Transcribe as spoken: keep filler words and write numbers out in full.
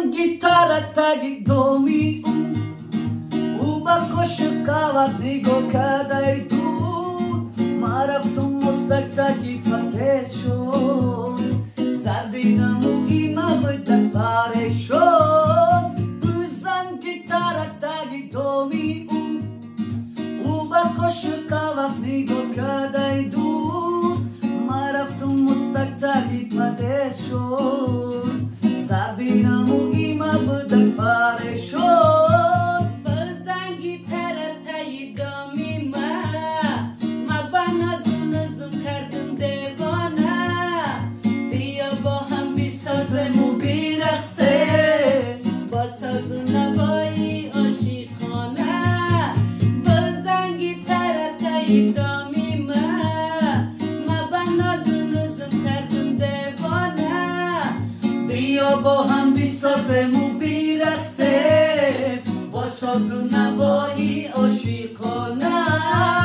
گیتار تگی دومی او او با کشکاوت نگاه کردی دو ما رفتم مستق تگی فتح شد سردینمو ایما بودن پاره شد بزن گیتار تگی دومی او او با کشکاوت نگاه کردی دو ما رفتم مستق تگی فتح شد سردینمو ایما بودن پاره شد بزن گیتار تای دامی ما ما با ناز و نظم کردم دیوانه بیا با هم بسازم و برقصه با ساز و نوایی عاشقانه بزن گیتار تای دامی ما ما با ناز و نظم کردم دیوانه بیا با هم بسازم و برقصه با ساز و نوایی عاشقانه